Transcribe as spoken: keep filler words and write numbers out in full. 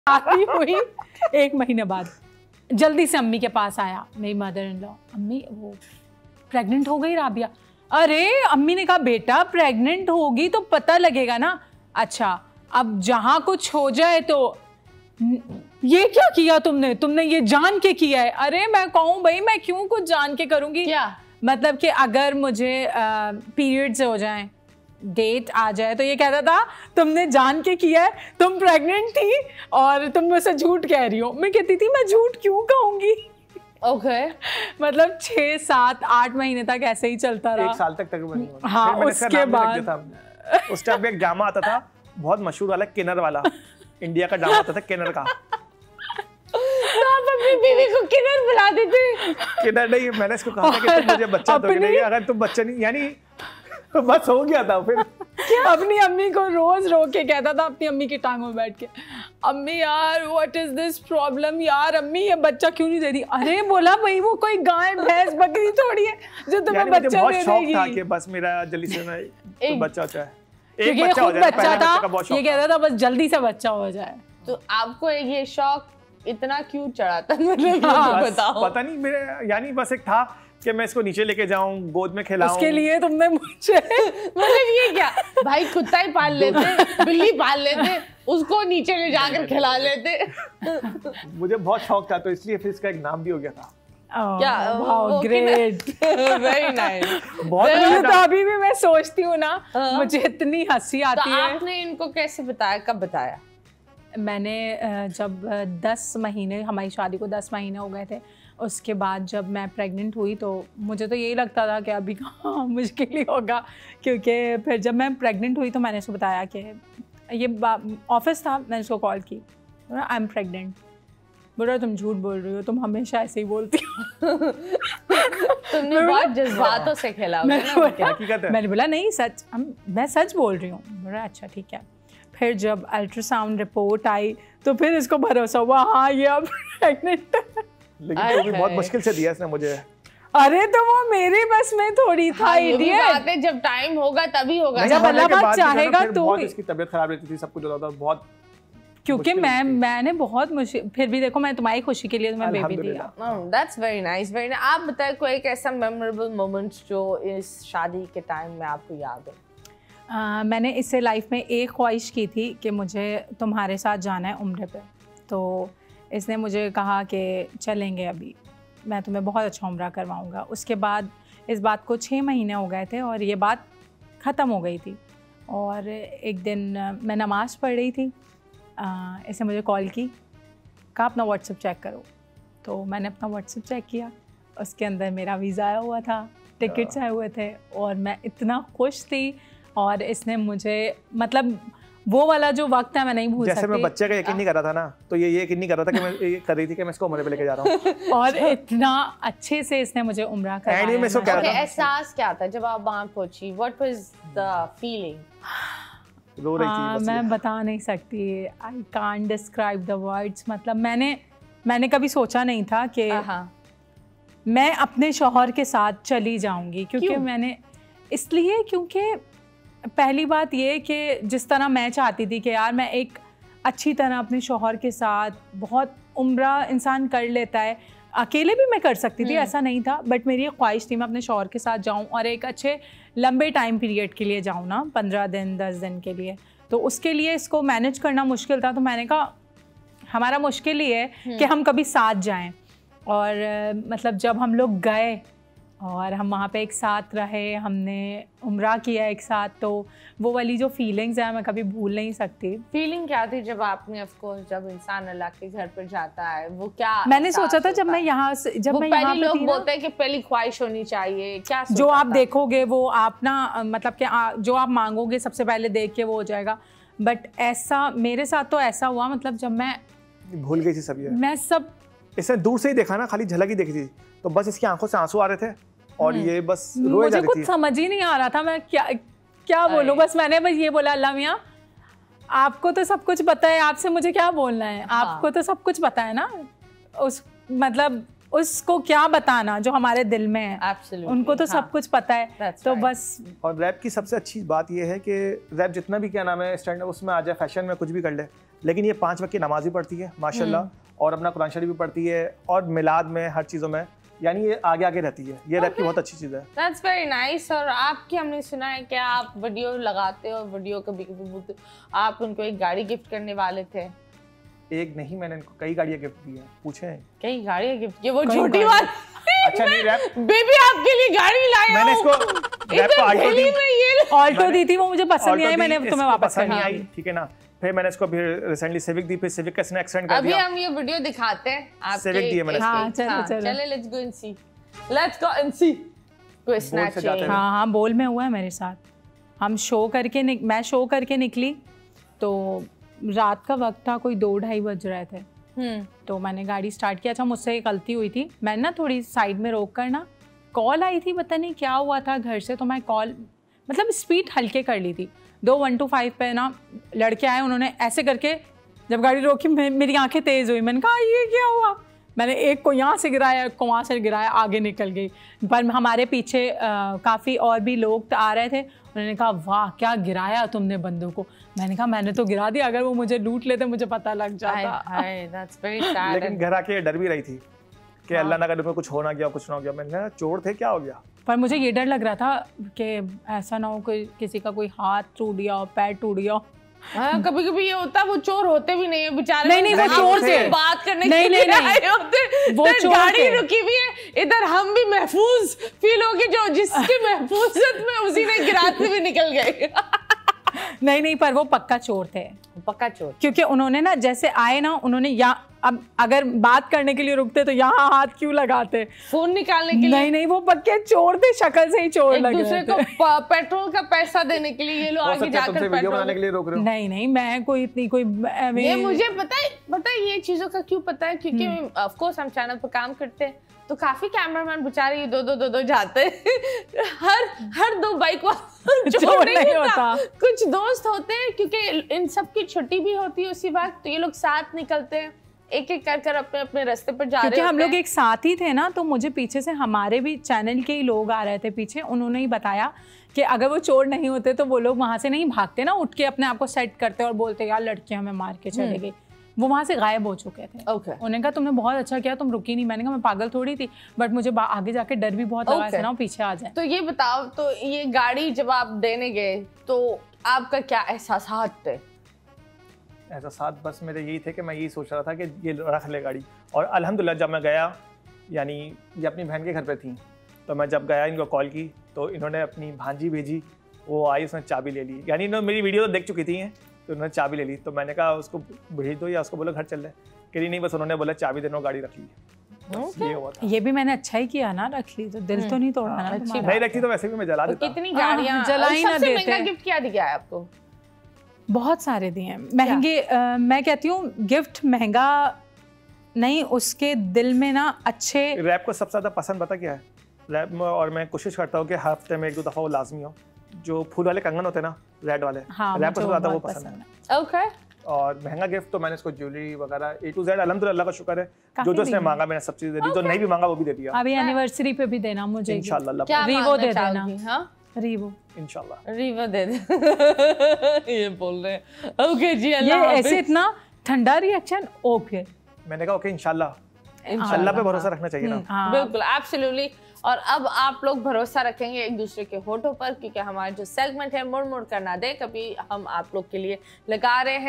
शादी हुई एक महीने बाद जल्दी से अम्मी के पास आया मेरी मदर इन लॉ, अम्मी वो प्रेग्नेंट हो गई राबिया। अरे अम्मी ने कहा बेटा प्रेग्नेंट होगी तो पता लगेगा ना। अच्छा अब जहां कुछ हो जाए तो ये क्या किया तुमने तुमने ये जान के किया है। अरे मैं कहूँ भाई मैं क्यों कुछ जान के करूंगी क्या, मतलब कि अगर मुझे पीरियड्स हो जाएं डेट आ जाए तो ये कहता था तुमने जान के किया है, तुम प्रेग्नेंट थी और तुम मुझसे झूठ कह रही हो। मैं कहती थी मैं झूठ क्यों कहूंगी। Okay okay. मतलब छह सात आठ महीने तक ऐसे ही चलता रहा, एक साल तक तक हाँ उसके बाद उस टाइम एक ड्रामा आता था बहुत मशहूर वाला किन्नर वाला, इंडिया का ड्रामा आता था किन्नर का। तो आप अपनी बीवी को किन्नर बुला देते। किन्नर नहीं, मैंने इसको कहा था कि तुम मुझे बच्चा दोगे नहीं, अगर तुम बच्चा नहीं यानी बस हो गया था। फिर क्या अपनी अम्मी को रोज रो के कहता था अपनी अम्मी की टांगों में बैठ के, अम्मी यार व्हाट इज दिस प्रॉब्लम यार अम्मी ये बच्चा क्यों नहीं दे रही। अरे बोला भाई वो कोई गाय भैंस बकरी थोड़ी है जो तुम्हें बच्चा दे देगी। बहुत शौक था कि बस मेरा जल्दी से ना तो बच्चा हो जाए, एक बच्चा हो जाए। बच्चा था ये कहता था बस जल्दी से बच्चा हो जाए। तो आपको ये शौक इतना क्यों चढ़ा था मतलब बताओ। पता नहीं मेरे यानी बस एक था कि मैं इसको नीचे लेके जाऊं गोद में खिलाऊं। उसके लिए तुमने मुझे मतलब ये क्या भाई कुत्ता ही पाल लेते बिल्ली पाल लेते उसको नीचे ले जाकर खिला लेते। मुझे बहुत शौक था तो इसलिए फिर इसका एक नाम भी हो गया था। Oh, क्या वाओ ग्रेट वेरी नाइस। बहुत तो अभी भी मैं सोचती हूँ ना मुझे इतनी हंसी आती है। है। आपने इनको कैसे बताया, कब बताया? मैंने जब दस महीने हमारी शादी को दस महीने हो गए थे उसके बाद जब मैं प्रेग्नेंट हुई तो मुझे तो यही लगता था कि अभी कहाँ मुश्किल ही होगा, क्योंकि फिर जब मैं प्रेग्नेंट हुई तो मैंने उसको बताया कि ये ऑफिस था, मैंने उसको कॉल की आई एम प्रेग्नेंट। बोला तुम झूठ बोल रही हो, तुम हमेशा ऐसे ही बोलती हो। तुमने बहुत जज्बातों से खेला। मैंने बोला नहीं सच, मैं सच बोल रही हूँ। बोला अच्छा ठीक है। फिर जब अल्ट्रासाउंड रिपोर्ट आई तो फिर इसको भरोसा हुआ हाँ ये अब प्रेग्नेंट है। लेकिन तो भी बहुत मुश्किल से दिया इसने मुझे। अरे तो वो मेरे बस में थोड़ी था। इडियट जब टाइम होगा तभी होगा, जब अल्लाह पाक चाहेगा तो। बहुत इसकी तबीयत खराब रहती थी, सब कुछ होता था बहुत, क्योंकि मैं मैंने बहुत मुश्किल फिर भी देखो मैं तुम्हारी खुशी के लिए तुम्हें बेबी दिया। That's very nice very nice. आप बताएं कोई एक ऐसा मेमोरेबल मोमेंट जो इस शादी के टाइम में आपको याद है? Uh, मैंने इससे लाइफ में एक ख्वाहिश की थी कि मुझे तुम्हारे साथ जाना है उम्र पे। तो इसने मुझे कहा कि चलेंगे अभी, मैं तुम्हें बहुत अच्छा उम्रा करवाऊँगा। उसके बाद इस बात को छः महीने हो गए थे और ये बात ख़त्म हो गई थी। और एक दिन मैं नमाज़ पढ़ रही थी, इसने मुझे कॉल की, कहा अपना व्हाट्सएप चेक करो। तो मैंने अपना व्हाट्सएप चेक किया, उसके अंदर मेरा वीज़ा आया हुआ था, टिकट्स आए हुए थे और मैं इतना खुश थी। और इसने मुझे मतलब वो वाला जो वक्त है मैं नहीं भूल सकती। जैसे मैं बच्चे का यकीन नहीं कर रहा था ना, तो ये ये यकीन नहीं कर रहा था कि मैं ये कर रही थी कि मैं इसको उम्र पे लेके जा रहा हूँ। और इतना अच्छे से इसने मुझे उम्रा कराया। मैं इसको कह रहा था एहसास क्या था जब आप वहाँ पहुँची? What was the feeling? रो रही थी बस। मैं बता नहीं सकती, I can't describe the words. मतलब मैंने मैंने कभी सोचा नहीं था कि मैं अपने शौहर के साथ चली जाऊंगी, क्योंकि मैंने इसलिए क्योंकि पहली बात ये कि जिस तरह मैं चाहती थी कि यार मैं एक अच्छी तरह अपने शौहर के साथ, बहुत उम्रा इंसान कर लेता है, अकेले भी मैं कर सकती थी ऐसा नहीं था, बट मेरी एक ख्वाहिश थी मैं अपने शौहर के साथ जाऊं और एक अच्छे लंबे टाइम पीरियड के लिए जाऊं ना, पंद्रह दिन दस दिन के लिए। तो उसके लिए इसको मैनेज करना मुश्किल था। तो मैंने कहा हमारा मुश्किल ही है कि हम कभी साथ जाएँ। और मतलब जब हम लोग गए और हम वहाँ पे एक साथ रहे, हमने उम्रा किया एक साथ, तो वो वाली जो फीलिंग्स हैं मैं कभी भूल नहीं सकती। फीलिंग क्या थी जब आपने ऑफ कोर्स जब इंसान अल्लाह के घर पर जाता है, वो क्या मैंने सोचा था जब मैं यहाँ से जब मैं यहाँ पे थी, लोग बोलते हैं कि पहली ख्वाहिश होनी चाहिए, क्या जो आप देखोगे वो आप ना मतलब कि जो आप मांगोगे सबसे पहले देख के वो हो जाएगा। बट ऐसा मेरे साथ तो ऐसा हुआ, मतलब जब मैं भूल गई थी सब ये, मैं सब इसने दूर से ही देखा ना, खाली झलक ही देखी थी, तो बस इसकी आंखों से आंसू आ रहे थे और ये बस रोए जा रही थी। मुझे कुछ समझ ही नहीं आ रहा था मैं क्या क्या बोलूं। बस मैंने बस ये बोला अल्लाह मियाँ आपको तो सब कुछ पता है, आपसे मुझे क्या बोलना है। हाँ। आपको तो सब कुछ पता है ना, उस मतलब उसको क्या बताना जो हमारे दिल में है। Absolutely, उनको तो हाँ। सब कुछ पता है। That's तो right. बस और रैप की सबसे अच्छी बात ये है कि रैप जितना भी क्या नाम है स्टैंड उसमें आ जाए, फैशन में कुछ भी कर ले, लेकिन ये पाँच वक्त की नमाज भी पढ़ती है माशाल्लाह, और अपना कुरान शरीफ भी पढ़ती है, और मिलाद में हर चीज़ों में यानी ये आगे आगे रहती है। ये रैप की बहुत अच्छी चीज़ है। That's very nice। और आपकी हमने सुना है कि आप वीडियो लगाते हो, वीडियो कभी कभी आप उनको एक गाड़ी गिफ्ट करने वाले थे। एक नहीं, मैंने इनको कई गाड़ियाँ गिफ्ट दी हैं। पूछे कई गाड़ियाँ गिफ्ट, ये वो छोटी बात। अच्छा नहीं, रैप बेबी आपके लिए गाड़ी लाया मैंने इसको रैप को ऑल्टो दी, ऑल्टो दी थी, वो मुझे पसंद नहीं आई, मैंने तुम्हें वापस कर नहीं आई, ठीक है ना। फिर मैंने इसको फिर रिसेंटली सिविक दी, फिर सिविक का इसने एक्सटेंड कर अभी दिया। हम ये वीडियो दिखाते हैं आपके सिविक दी है मैंने। हाँ चलो चलो चले, let's go and see, let's go and see. कोई स्नैचिंग, हाँ हाँ बोल में हुआ है मेरे साथ। हम शो करके निक, मैं शो करके निकली तो रात का वक्त था, कोई दो ढाई बज रहे थे। तो मैंने गाड़ी स्टार्ट किया। अच्छा मुझसे एक गलती हुई थी, मैंने ना थोड़ी साइड में रोक कर ना, कॉल आई थी, पता नहीं क्या हुआ था घर से, तो मैं कॉल मतलब स्पीड हल्के कर ली थी। दो वन टू फाइव पे ना लड़के आए, उन्होंने ऐसे करके जब गाड़ी रोकी मेरी आंखें तेज़ हुई, मैंने कहा ये क्या हुआ। मैंने एक को यहाँ से गिराया, एक को वहाँ से गिराया, आगे निकल गई। पर हमारे पीछे काफ़ी और भी लोग आ रहे थे, उन्होंने कहा वाह क्या गिराया तुमने बंदों को। मैंने कहा मैंने तो गिरा दिया, अगर वो मुझे लूट लेते मुझे पता लग जाता। लेकिन घर आके डर भी रही थी कि अल्लाह ना करे कुछ हो ना गया, कुछ ना हो गया। मैंने कहा चोर थे, क्या हो गया। पर मुझे ये डर लग रहा था कि ऐसा ना हो कोई किसी का कोई हाथ टूट गया हो, पैर टूट गया हो। हाँ, कभी कभी ये होता, वो चोर होते भी नहीं है बेचारे। नहीं नहीं वो चोर थे, बात करने नहीं, के नहीं, लिए नहीं, आए होते। वो चोर गाड़ी थे। रुकी हुई है, इधर हम भी महफूज फील हो गए, जो जिसकी महफूजत में उसी ने गिराते हुए निकल गए। नहीं नहीं पर वो पक्का चोर थे, पक्का चोर। क्योंकि उन्होंने ना जैसे आए ना, उन्होंने यहाँ, अब अगर बात करने के लिए रुकते तो यहाँ हाथ क्यों लगाते, फोन निकालने के लिए? नहीं नहीं वो पक्के चोर थे, शक्ल से ही चोर लग रहे थे। एक दूसरे को पेट्रोल का पैसा देने के लिए ये लोग आगे जाकर वीडियो बनाने के लिए रोक रहे हो। नहीं नहीं मैं कोई इतनी कोई ये मुझे पता है, पता है ये चीजों का क्यों पता है, क्योंकि ऑफ कोर्स हम चैनल पर काम करते हैं तो काफी कैमरामैन बेचारे ये दो दो दो दो जाते हैं। हर हर दो बाइक चोर नहीं होता, कुछ दोस्त होते हैं, क्योंकि इन सब की छुट्टी भी होती है उसी वक्त, तो ये लोग साथ निकलते हैं, एक एक कर कर अपने अपने रास्ते पर जा रहे हैं। क्योंकि हम लोग एक साथ ही थे ना, तो मुझे पीछे से हमारे भी चैनल के ही लोग आ रहे थे पीछे, उन्होंने ही बताया कि अगर वो चोर नहीं होते तो वो लोग वहाँ से नहीं भागते ना, उठ के अपने आप को सेट करते और बोलते यार लड़की हमें मार के चले गई। वो वहाँ से गायब हो चुके थे। okay. उन्होंने कहा तुमने बहुत अच्छा किया, तुम रुकी नहीं। मैंने कहा मैं पागल थोड़ी थी, बट मुझे आगे जाके डर भी बहुत लगा था ना पीछे आ जाए। तो ये बताओ, तो ये गाड़ी जब आप देने गए तो आपका क्या एहसासात थे? एहसासात बस मेरे यही थे कि मैं यही सोच रहा था कि ये रख ले गाड़ी। और अल्हम्दुलिल्लाह जब मैं गया, यानी ये अपनी बहन के घर पे थी, तो मैं जब गया इनको कॉल की तो इन्होंने अपनी भांजी भेजी, वो आई, उसने चाबी ले ली। यानी इन्होंने मेरी वीडियो तो देख चुकी थी, तो उन्होंने चाबी ले ली। तो मैंने कहा उसको भेज दो या उसको बोलो घर चल रहे, कह नहीं, बस उन्होंने बोला चाबी देना, गाड़ी रख ली। okay. ये हुआ था। ये भी मैंने अच्छा ही किया ना, रख ली तो दिल तो नहीं तोड़ा ना। अच्छी नहीं रखती तो वैसे भी मैं जला देता। कितनी गाड़ियां जलाई ना देते। महंगा गिफ्ट क्या दिया है आपको? बहुत सारे दिए हैं महंगे। आ, मैं कहती हूँ गिफ्ट महंगा नहीं, उसके दिल में ना अच्छे। रैप को सबसे ज्यादा पसंद पता क्या है रैप में, और मैं कोशिश करता हूँ कि हफ्ते में एक दो दफा वो लाजमी हो, जो फूल वाले कंगन होते हैं ना, रेड वाले। हाँ, रैप को सबसे ज्यादा वो पसंद है। ओके। और महंगा गिफ्ट तो मैंने इसको ज्वेलरी वगैरह ए टू जेड अल्हम्दुलिल्लाह का शुक्र है, जो जो उसने मांगा मैंने सब चीज दे दी, जो नहीं भी मांगा वो भी दे दिया। अभी एनिवर्सरी पे भी देना मुझे इंशाल्लाह। रीवो दे देना। हाँ रीवो इंशाल्लाह रीवो दे दे। ये बोल रहे हैं। ओके जी, अल्लाह ये ऐसे इतना ठंडा रिएक्शन। ओके मैंने कहा ओके इंशाल्लाह। अल्लाह पे भरोसा रखना चाहिए ना। बिल्कुल, एब्सोल्युटली। और अब आप लोग भरोसा रखेंगे एक दूसरे के होठों पर, क्योंकि हमारा जो सेगमेंट है मुड़ मुड़ कर ना दे कभी, हम आप लोग के लिए लगा रहे हैं।